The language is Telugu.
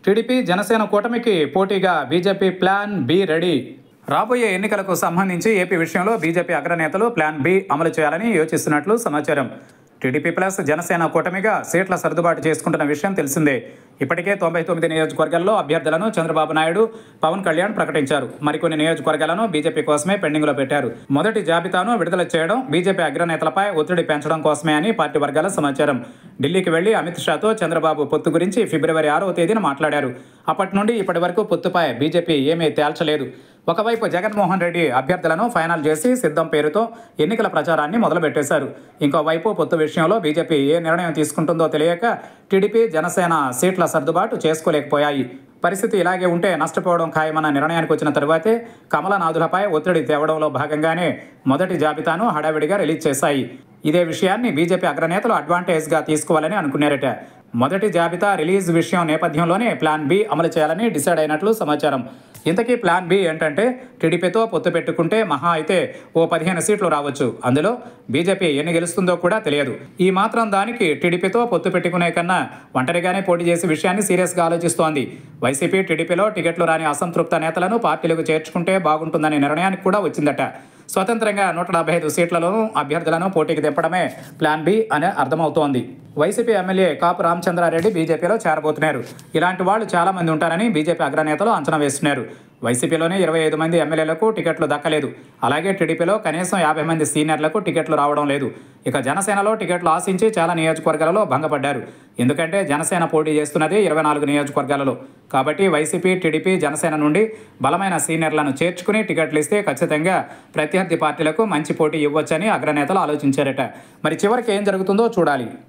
టీడీపీ జనసేన కూటమికి పోటీగా బీజేపీ ప్లాన్ బి రెడీ. రాబోయే ఎన్నికలకు సంబంధించి ఏపీ విషయంలో బీజేపీ అగ్రనేతలు ప్లాన్ బి అమలు చేయాలని యోచిస్తున్నట్లు సమాచారం. టీడీపీ ప్లస్ జనసేన కూటమిగా సీట్ల సర్దుబాటు చేసుకుంటున్న విషయం తెలిసిందే. ఇప్పటికే 99 నియోజకవర్గాల్లో అభ్యర్థులను చంద్రబాబు నాయుడు, పవన్ కళ్యాణ్ ప్రకటించారు. మరికొన్ని నియోజకవర్గాలను బీజేపీ కోసమే పెండింగ్లో పెట్టారు. మొదటి జాబితాను విడుదల చేయడం బీజేపీ అగ్రనేతలపై ఒత్తిడి పెంచడం కోసమే అని పార్టీ వర్గాల సమాచారం. ఢిల్లీకి వెళ్లి అమిత్ షాతో చంద్రబాబు పొత్తు గురించి ఫిబ్రవరి 6వ తేదీన మాట్లాడారు. అప్పటి నుండి ఇప్పటి వరకు పొత్తుపై బీజేపీ ఏమీ తేల్చలేదు. ఒకవైపు జగన్మోహన్ రెడ్డి అభ్యర్థులను ఫైనల్ చేసి సిద్ధం పేరుతో ఎన్నికల ప్రచారాన్ని మొదలుపెట్టేశారు. ఇంకోవైపు పొత్తు విషయంలో బీజేపీ ఏ నిర్ణయం తీసుకుంటుందో తెలియక టీడీపీ, జనసేన సీట్ల సర్దుబాటు చేసుకోలేకపోయాయి. పరిస్థితి ఇలాగే ఉంటే నష్టపోవడం ఖాయమన్న నిర్ణయానికి వచ్చిన తరువాతే కమలనాథులపై ఒత్తిడి తేవడంలో భాగంగానే మొదటి జాబితాను హడావిడిగా రిలీజ్ చేశాయి. ఇదే విషయాన్ని బీజేపీ అగ్రనేతలు అడ్వాంటేజ్గా తీసుకోవాలని అనుకున్నారట. మొదటి జాబితా రిలీజ్ విషయం నేపథ్యంలోనే ప్లాన్ బి అమలు చేయాలని డిసైడ్ అయినట్లు సమాచారం. ఇంతకీ ప్లాన్ బి ఏంటంటే టీడీపీతో పొత్తు పెట్టుకుంటే మహా అయితే ఓ 15 సీట్లు రావచ్చు. అందులో బీజేపీ ఎన్ని గెలుస్తుందో కూడా తెలియదు. ఈ మాత్రం దానికి టీడీపీతో పొత్తు పెట్టుకునే కన్నా ఒంటరిగానే పోటీ చేసే విషయాన్ని సీరియస్గా ఆలోచిస్తోంది. వైసీపీ టీడీపీలో టికెట్లు రాని అసంతృప్త నేతలను పార్టీలకు చేర్చుకుంటే బాగుంటుందనే నిర్ణయానికి కూడా వచ్చిందట. స్వతంత్రంగా 175 సీట్లలోనూ అభ్యర్థులను పోటీకి దింపడమే ప్లాన్ బి అని అర్థమవుతోంది. వైసీపీ ఎమ్మెల్యే కాపు రామచంద్రారెడ్డి బీజేపీలో చేరబోతున్నారు. ఇలాంటి వాళ్ళు చాలా మంది ఉంటారని బీజేపీ అగ్రనేతలు అంచనా వేస్తున్నారు. వైసీపీలోనే 25 మంది ఎమ్మెల్యేలకు టికెట్లు దక్కలేదు. అలాగే టీడీపీలో కనీసం 50 మంది సీనియర్లకు టికెట్లు రావడం లేదు. ఇక జనసేనలో టికెట్లు ఆశించి చాలా నియోజకవర్గాలలో భంగపడ్డారు. ఎందుకంటే జనసేన పోటీ చేస్తున్నది 24 నియోజకవర్గాలలో. కాబట్టి వైసీపీ, టీడీపీ, జనసేన నుండి బలమైన సీనియర్లను చేర్చుకుని టికెట్లు ఇస్తే ఖచ్చితంగా ప్రత్యర్థి పార్టీలకు మంచి పోటీ ఇవ్వొచ్చని అగ్రనేతలు ఆలోచించారట. మరి చివరికి ఏం జరుగుతుందో చూడాలి.